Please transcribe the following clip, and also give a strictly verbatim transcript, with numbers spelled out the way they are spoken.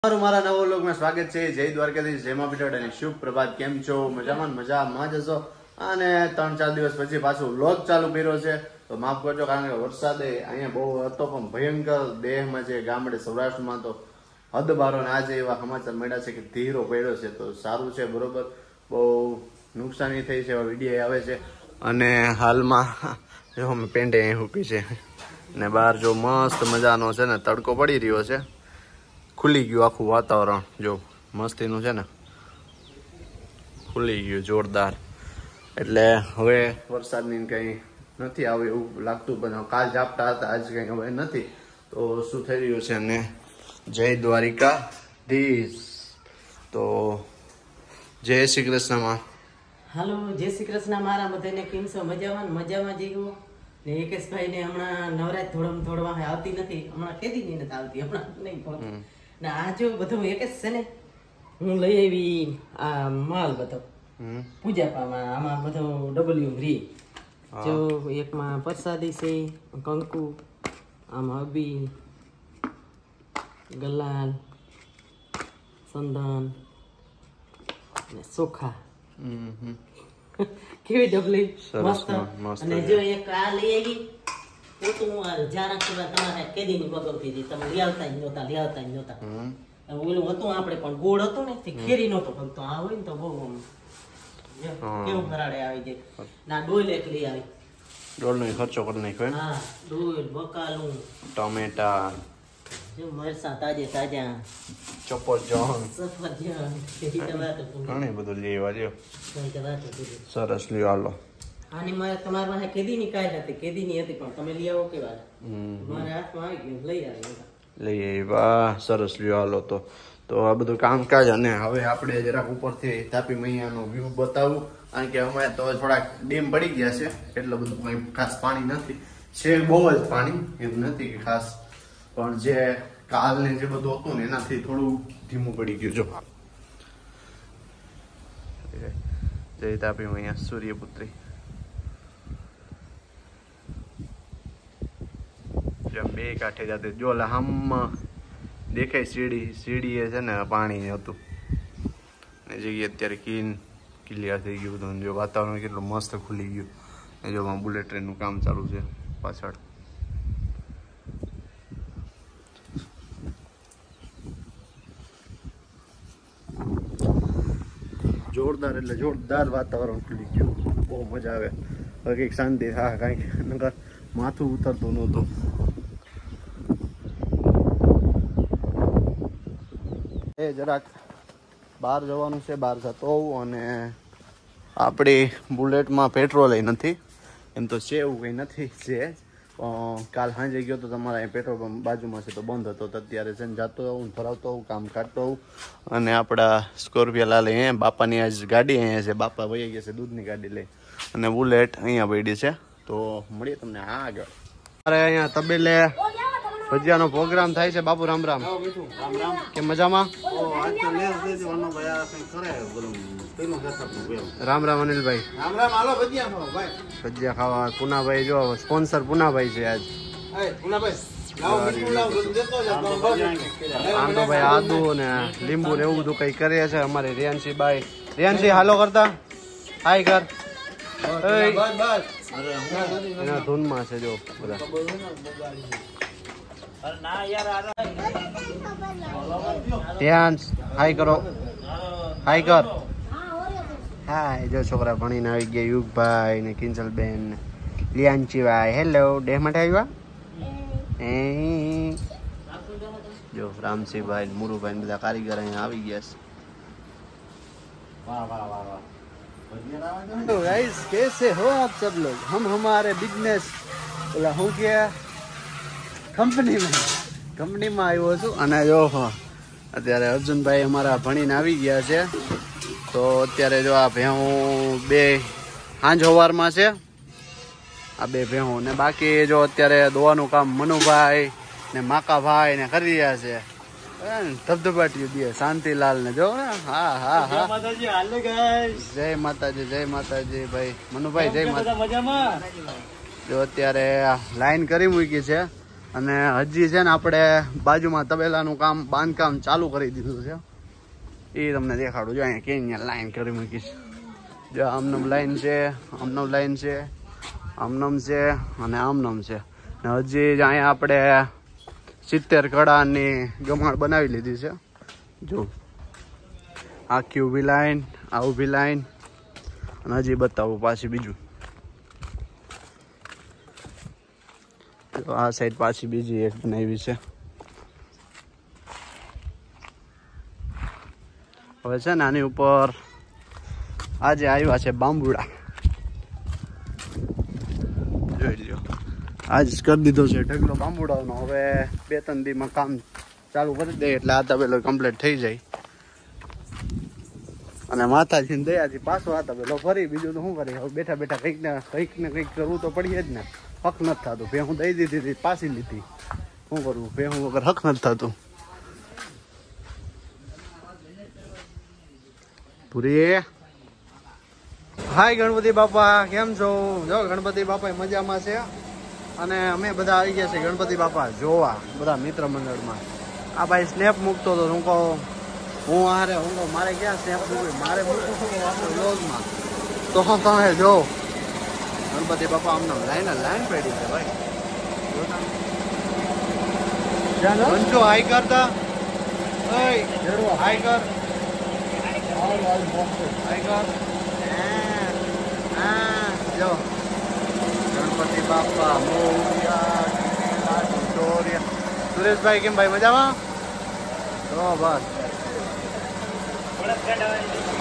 મારા નવો વ્લોગમાં સ્વાગત છે. જય દ્વારકાધીશ, જય મા પીઠ અને શુભ પ્રભાત. કેમ છો? મજામાં મજામાં જશો. અને ત્રણ ચાર દિવસ પછી પાછું વ્લોગ ચાલુ કર્યો છે તો માફ કરજો, કારણ કે વરસાદે અહીંયા બહુ હતો પણ ભયંકર દેહમાં છે. ગામડે સૌરાષ્ટ્રમાં તો હદ બારો ને આજે એવા સમાચાર મળ્યા છે કે ધીરો પડ્યો છે. તો સારું છે, બરોબર, બહુ નુકસાની થઈ છે, એવા વિડીયો આવે છે. અને હાલમાં જો અમે પેન્ટ અહીં મૂકી છે ને બહાર જો મસ્ત મજાનો છે ને તડકો પડી રહ્યો છે. ખુલી ગયું આખું વાતાવરણ, જો મસ્તીનું છે ને, ખુલી ગયું જોરદાર. એટલે હવે વરસાદની કંઈ નથી આવે એવું લાગતું, પણ કાલ ઝાપટા હતા, આજ કંઈ હવે નથી. તો શું થઈ રહ્યું છે ને, જય દ્વારિકાધીશ. તો જય શ્રી કૃષ્ણમાં. હાલો, જય શ્રી કૃષ્ણ. મારા બધાને કેમ છો? મજામાં મજામાં જીવો ને. એકેશભાઈ ને હમણાં નવરાત થોડમ થોડવા આવતી નથી, હમણાં કેદી ની નથી આવતી, હમણાં નહીં પણ ને આ જો બધું એકેશ છે ને, હું લઈ આવી આ માલ બધો પૂજા પામાં. આમાં બધો ડબલ્યુ રી જો એકમાં પ્રસાદી છે, કંકુ, આમાં અબી, ગલાલ, સંદન ને ચોખા. કેવી ડબલી મસ્ત. અને જો એક આ લઈ આવી પોતું જ્યાં રાખવા તમારે કેદી ની બગવતી હતી, તમે લઈ આવતા જ નહોતા, લઈ આવતા જ નહોતા. ઓલું હતું આપણે પણ ગોળ હતું ને તે ખેરી નહોતો ફગતો. આ હોય ને તો બહુ કેવું ફરાડે આવી જાય. ના ડોલ એક લઈ આવી, ડોલ નો ખર્ચો કરી નાખ્યો. હા, ડોલ, બકાલું, ટમેટા, મરસા તાજે તાજા, ચપરજન, સફરજન, ઘણી બધું લેવા જો. સરસ લ્યો, હાલો. આની મારે તમારા પાસે કેદી ની કાલ હતી, કેદી ની હતી પણ તમે લઈ આવો કેવા મારા હાથમાં આવી ગયું, લઈ આવી લઈ આવ્યા. સરસ લ્યો, હાલો. તો તો આ બધું કામકાજ. અને હવે આપણે જરાક ઉપરથી તાપી મૈયાનો વ્યૂ બતાવું, કારણ કે અમે તો થોડાક ડેમ પડી ગયા છે, એટલે બધું કંઈ ખાસ પાણી નથી. છે બહુ જ પાણી, એમ નથી કે ખાસ, પણ જે કાલને જે બધું હતું ને એનાથી થોડું ધીમું પડી ગયું. જો જય તાપી મૈયા સૂર્યપુત્રી. બે કાંઠે જાતે જો હમ દેખાય સીડી, સીડી એ છે ને પાણી હતું ને જગ્યાએ અત્યારે ક્લીન ક્લિયર થઈ ગયું બધું. જો વાતાવરણ કેટલું મસ્ત ખુલી ગયું. ને જો બુલેટ ટ્રેનનું કામ ચાલુ છે પાછળ. જોરદાર એટલે જોરદાર વાતાવરણ ખુલી ગયું, બહુ મજા આવે. હવે કંઈક શાંતિ હા, કાંઈક નકર માથું ઉતરતું નહોતું. એ જરાક બહાર જવાનું છે, બહાર જતો હોઉં. અને આપણી બુલેટમાં પેટ્રોલ નથી, એમ તો છે એવું કંઈ નથી. છે કાલ સાંજે ગયો તો તમારા અહીં પેટ્રોલ પંપ બાજુમાં છે તો બંધ હતો, તો અત્યારે છે ને જતો હોઉં, ભરાવતો હોઉં, કામ કાઢતો હોઉં. અને આપણા સ્કોર્પિયો લાલ અહીંયા બાપાની આજ ગાડી અહીંયા છે, બાપા વહી ગયા છે દૂધની ગાડી લઈ, અને બુલેટ અહીંયા પડી છે. તો મળીએ તમને હા આગળ. અરે અહીંયા તબેલે ભજીયાનો પ્રોગ્રામ થાય છે. બાપુ રામ રામ. કે મજામાં? રામ રામ અનિલભાઈ. રામ રામ. હાલો ભજીયા ખાવા ભાઈ. ભજીયા ખાવા. પુનાભાઈ જો સ્પોન્સર પુનાભાઈ છે આજ. આંદોભાઈ આદુ ને લીંબુ ને એવું બધું કઈ કરે છે. અમારે રિયાનસી બાઈ, રિયાનસી હાલો કરતા હાય કર. એના ધૂનમાં છે જો બધા. ધ્યાન હાય કરો, હાય કર. હાય જો છોકરા ભણીને આવી ગયા. યુગભાઈ ને કિંજલબેન ને લિયાનચીભાઈ. હેલો, ડેહ માટે આવ્યા? એ જો રામસિંહભાઈ મુરુભાઈ બધા કારીગર અહીંયા આવી ગયા છે. तो गाइस कैसे हो आप सब लोग? हम हमारे बिजनेस बोला हूँ क्या કંપની માં કંપનીમાં આવ્યો છું. અને જો અત્યારે અર્જુનભાઈ અમારા ભણીને આવી ગયા છે. તો અત્યારે જો આ ભેહું બે સાંજ સવારમાં છે, આ બે ભેહું. ને બાકી જો અત્યારે દોવાનું કામ મનુભાઈ ને માકાભાઈ ને કરી રહ્યા છે. ધબધબાટ્યું દે શાંતિલાલ ને જો ને. હા હા હા, જય માતાજી, જય માતાજી ભાઈ મનુભાઈ, જય માતા. જો અત્યારે લાઈન કરી મૂકી છે અને હજી છે ને આપણે બાજુમાં તબેલાનું કામ બાંધકામ ચાલુ કરી દીધું છે. એ તમને દેખાડું. જો અહીંયા કે અહીંયા લાઈન કરી મૂકીશ. જો આમનમ લાઈન છે, આમનમ લાઈન છે, આમનમ છે અને આમનમ છે. ને હજી જ અહીંયા આપણે સિત્તેર કડાની ગમાણ બનાવી લીધી છે. જો આખી ઊભી લાઈન, આ ઊભી લાઈન, અને હજી બતાવું પાછી બીજું. તો આ સાઈડ પાછી બીજી એક બનાવી છે. હવે છે ને આની ઉપર આજે આવ્યા છે બાંબુડા. જોઈ લ્યો, આજ કરી દીધો છે ઢગલો બાંબુડાનો. હવે બે ત્રણ દીમાં કામ ચાલુ કરી દે એટલે આ તબેલો કમ્પ્લીટ થઈ જાય. અને માતાજીને દયાથી પાછો આ તબેલો ફરી. બીજું તો શું કરી, હવે બેઠા બેઠા કંઈક ને કંઈક ને કંઈક કરવું તો પડીએ જ ને. હક નથી થતું. ભેહું દઈ દીધી હતી, પાછી લીધી. શું કરવું, ભેહું વગર હક નથી થતું. પૂરી હાય ગણપતિ બાપા, કેમ છો? જો ગણપતિ બાપા મજામાં છે. અને અમે બધા આવી ગયા છે ગણપતિ બાપા જોવા, બધા મિત્ર મંડળમાં. આ ભાઈ સ્નેપ મૂકતો હતો. હું કહું હું હારે હું કહું મારે ક્યાં સ્નેપ મૂકવી, મારે મૂકવું છું આપણે વ્લોગમાં. તો હું તમે જો ગણપતિ બાપા અમને લાઈન લાઈન પડી છે ભાઈ. બંચો હાઈ કરતા હાઈ કર હાઈ કર. જો ગણપતિ બાપા મોરિયા. સુરેશભાઈ કેમ ભાઈ મજામાં? તો બસ